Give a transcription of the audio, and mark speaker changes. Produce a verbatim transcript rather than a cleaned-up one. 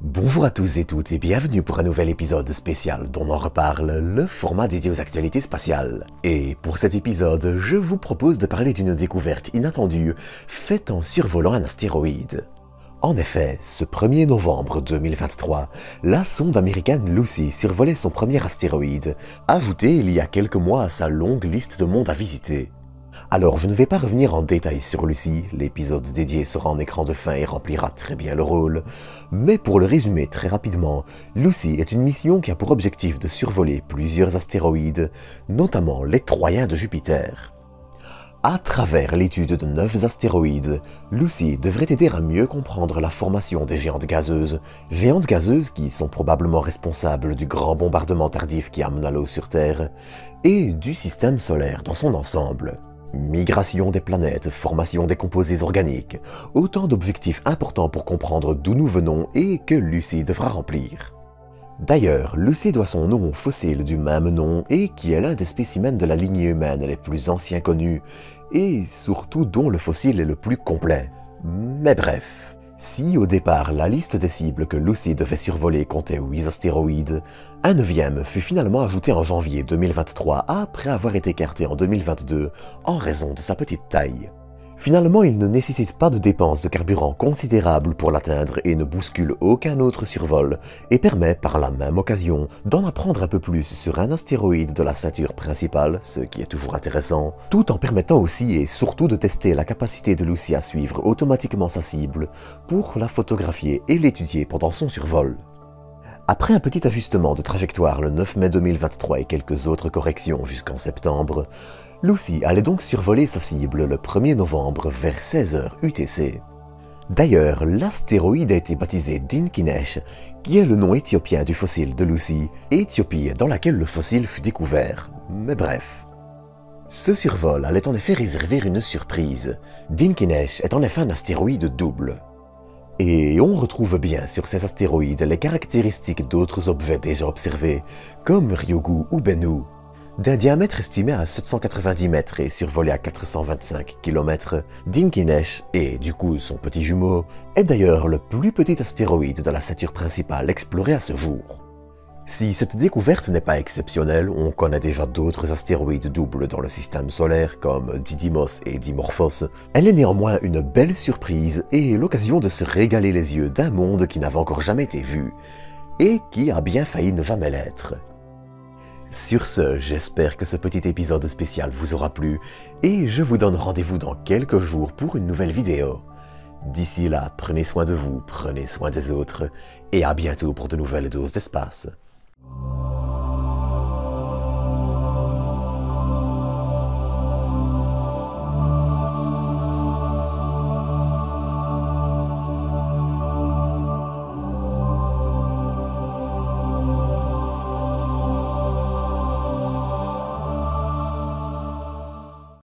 Speaker 1: Bonjour à tous et toutes et bienvenue pour un nouvel épisode spécial dont on reparle, le format dédié aux actualités spatiales. Et pour cet épisode, je vous propose de parler d'une découverte inattendue faite en survolant un astéroïde. En effet, ce premier novembre deux mille vingt-trois, la sonde américaine Lucy survolait son premier astéroïde, ajouté il y a quelques mois à sa longue liste de mondes à visiter. Alors je ne vais pas revenir en détail sur Lucy, l'épisode dédié sera en écran de fin et remplira très bien le rôle, mais pour le résumer très rapidement, Lucy est une mission qui a pour objectif de survoler plusieurs astéroïdes, notamment les Troyens de Jupiter. À travers l'étude de neuf astéroïdes, Lucy devrait aider à mieux comprendre la formation des géantes gazeuses, géantes gazeuses qui sont probablement responsables du grand bombardement tardif qui amena l'eau sur Terre, et du système solaire dans son ensemble. Migration des planètes, formation des composés organiques, autant d'objectifs importants pour comprendre d'où nous venons et que Lucy devra remplir. D'ailleurs, Lucy doit son nom au fossile du même nom et qui est l'un des spécimens de la lignée humaine les plus anciens connus, et surtout dont le fossile est le plus complet. Mais bref, si au départ la liste des cibles que Lucy devait survoler comptait huit astéroïdes, un neuvième fut finalement ajouté en janvier deux mille vingt-trois après avoir été écarté en deux mille vingt-deux en raison de sa petite taille. Finalement, il ne nécessite pas de dépenses de carburant considérables pour l'atteindre et ne bouscule aucun autre survol, et permet par la même occasion d'en apprendre un peu plus sur un astéroïde de la ceinture principale, ce qui est toujours intéressant, tout en permettant aussi et surtout de tester la capacité de Lucy à suivre automatiquement sa cible pour la photographier et l'étudier pendant son survol. Après un petit ajustement de trajectoire le neuf mai deux mille vingt-trois et quelques autres corrections jusqu'en septembre, Lucy allait donc survoler sa cible le premier novembre vers seize heures U T C. D'ailleurs, l'astéroïde a été baptisé Dinkinesh, qui est le nom éthiopien du fossile de Lucy, Éthiopie dans laquelle le fossile fut découvert. Mais bref. Ce survol allait en effet réserver une surprise. Dinkinesh est en effet un astéroïde double. Et on retrouve bien sur ces astéroïdes les caractéristiques d'autres objets déjà observés, comme Ryugu ou Bennu. D'un diamètre estimé à sept cent quatre-vingt-dix mètres et survolé à quatre cent vingt-cinq kilomètres, Dinkinesh, et du coup son petit jumeau, est d'ailleurs le plus petit astéroïde de la ceinture principale exploré à ce jour. Si cette découverte n'est pas exceptionnelle, on connaît déjà d'autres astéroïdes doubles dans le système solaire comme Didymos et Dimorphos, elle est néanmoins une belle surprise et l'occasion de se régaler les yeux d'un monde qui n'avait encore jamais été vu, et qui a bien failli ne jamais l'être. Sur ce, j'espère que ce petit épisode spécial vous aura plu, et je vous donne rendez-vous dans quelques jours pour une nouvelle vidéo. D'ici là, prenez soin de vous, prenez soin des autres, et à bientôt pour de nouvelles doses d'espace.